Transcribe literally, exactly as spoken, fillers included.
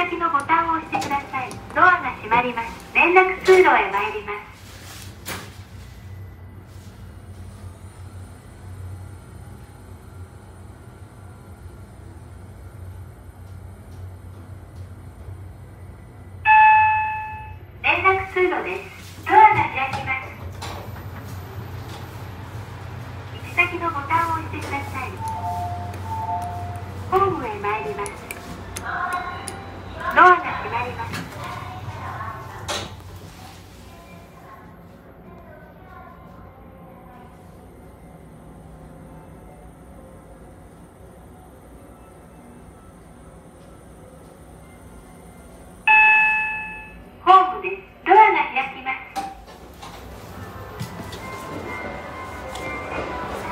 先のボタンを押してください。ドアが閉まります。連絡通路へ参ります。連絡通路です。ドアが開きます。行き先のボタンを押してください。ホームへ参ります。ドアが閉まります。